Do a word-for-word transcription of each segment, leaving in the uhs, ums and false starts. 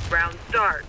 Round start.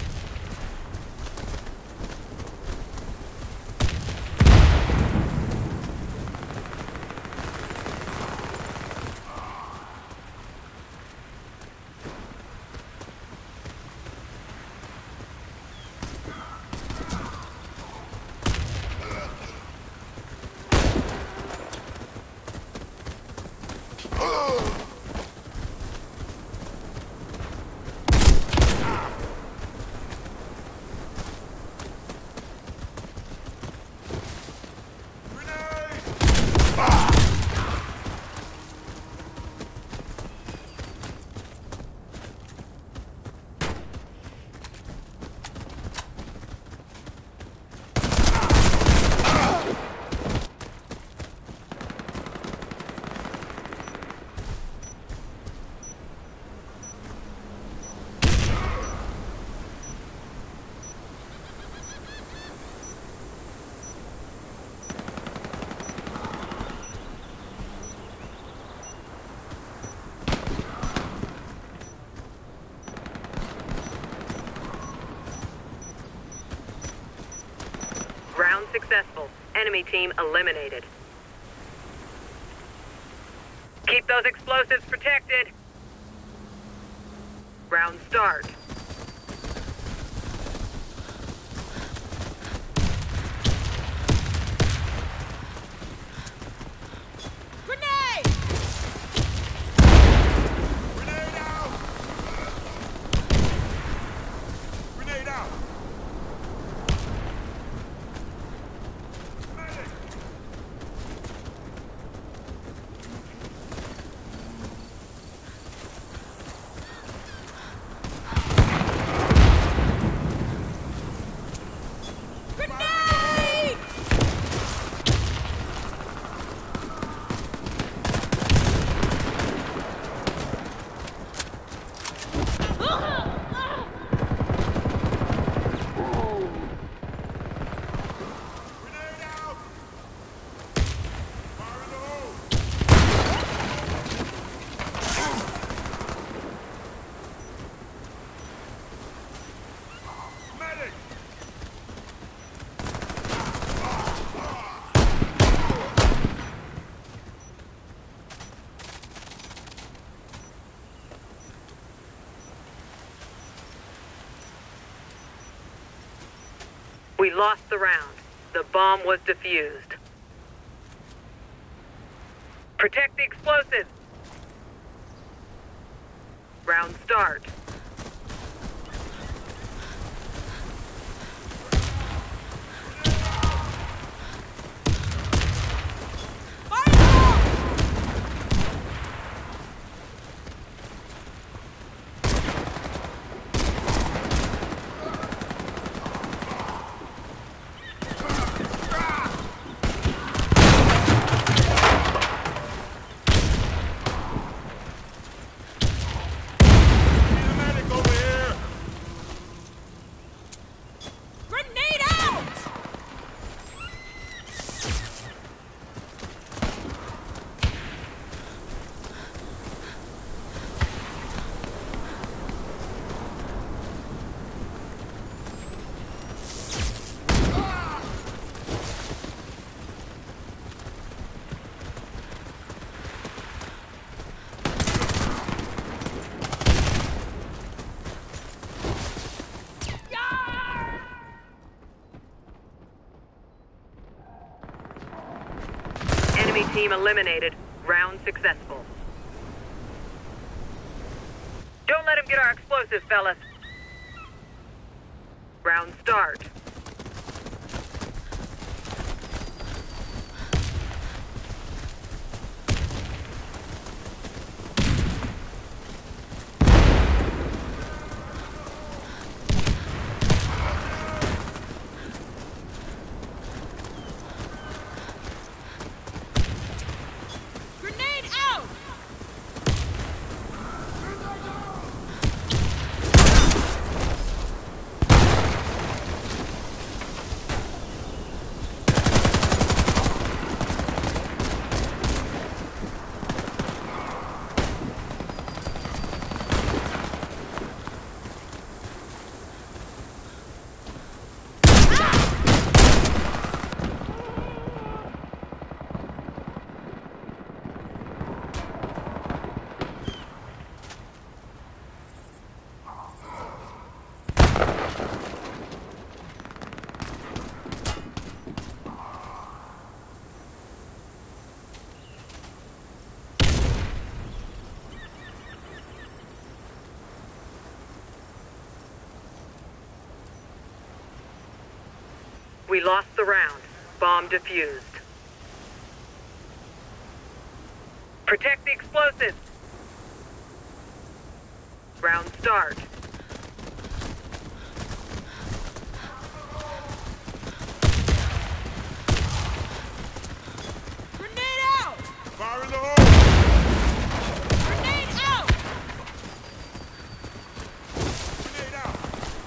Round successful. Enemy team eliminated. Keep those explosives protected. Round start. Grenade! Grenade out! Grenade out! Medic! Grenade! Grenade out! Fire in the hole! Medic! We lost the round. The bomb was defused. Protect the explosives. Round start. Fire in the hole! Need a medic over here! Grenade out! Enemy team eliminated. Round successful. Don't let him get our explosives, fellas. Round start. Grenade out! We lost the round. Bomb defused. Protect the explosives. Round start. Grenade out! Fire in the hole! Grenade out! Grenade out!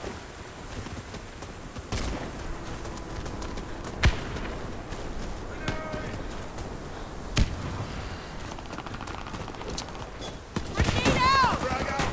Grenade out! Frag out!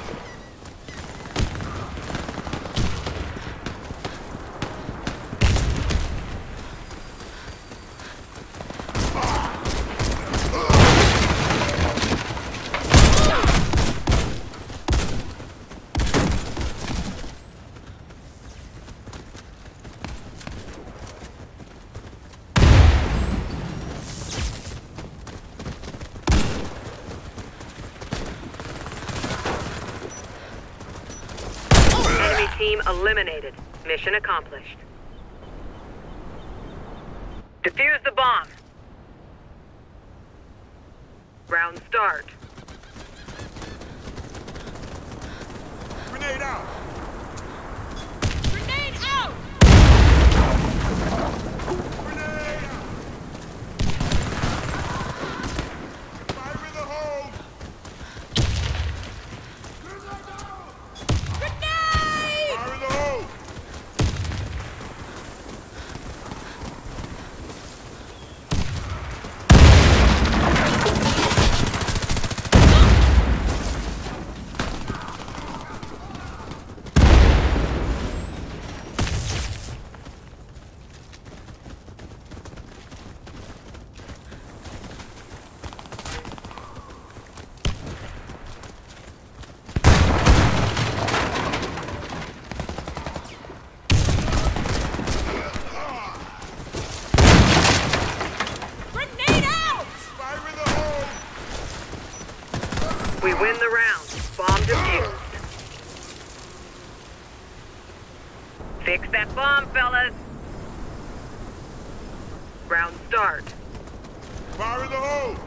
Enemy team eliminated. Mission accomplished. Defuse the bomb. Round start. Grenade out! Grenade out! Grenade out! Fire in the hole! Grenade! Fire in the hole! Grenade out! Fire in the hole! We win the round. Bomb defused. Fix that bomb, fellas. Round start. Fire in the hole!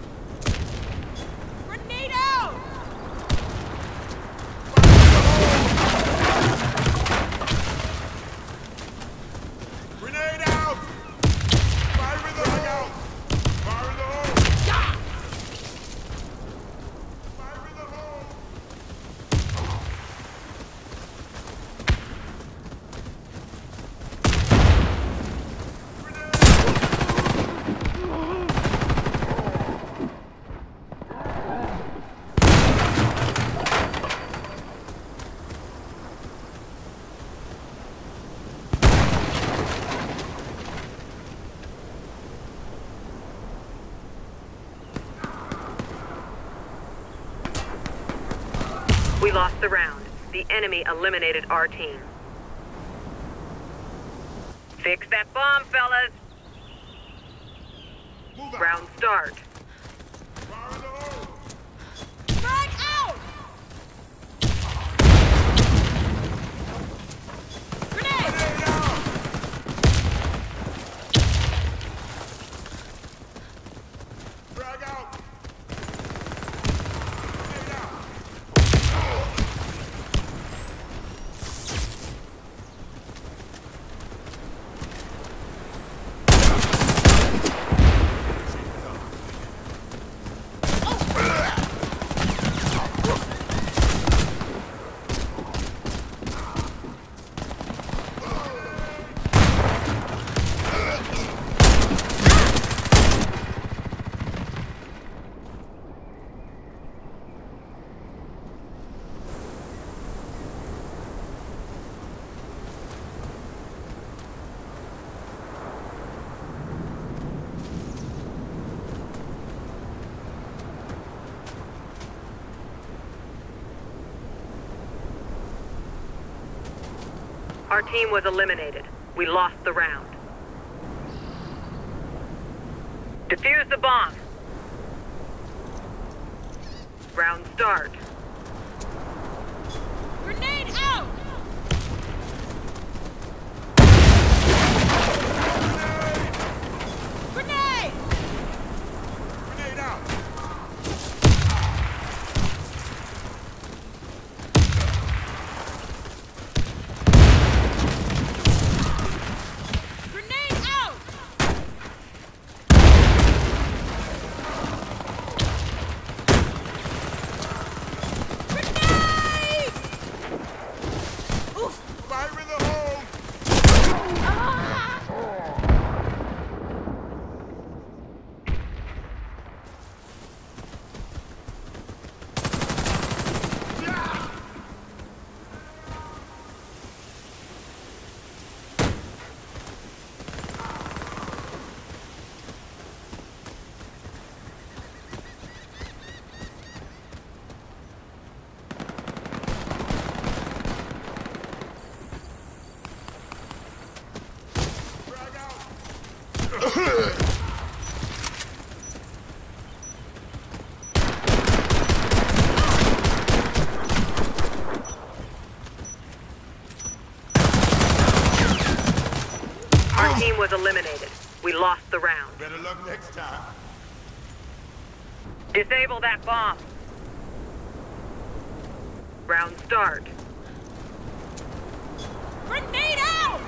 Grenade out! Grenade out! Fire in the hole! Fire in the hole! Fire in the hole! We lost the round. The enemy eliminated our team. Fix that bomb, fellas. Move out! Round start. Fire in the hole! Frag out! Grenade! Grenade out! Frag out! Grenade out! Our team was eliminated. We lost the round. Defuse the bomb. Round start. Grenade out! lost the round. Better luck next time. Disable that bomb. Round start. Grenade out!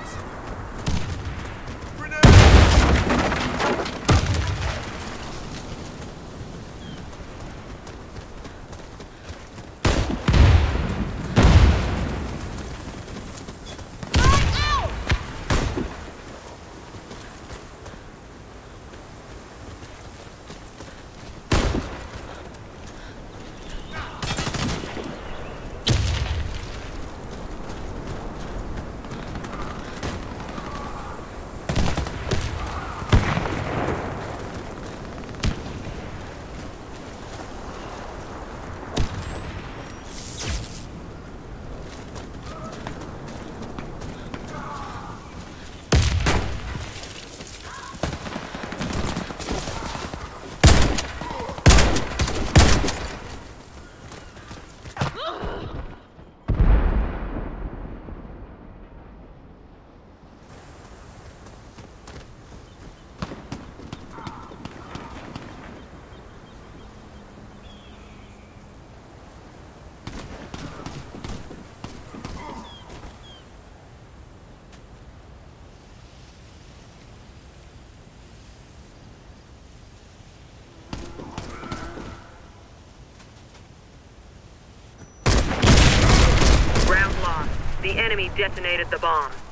The enemy detonated the bomb.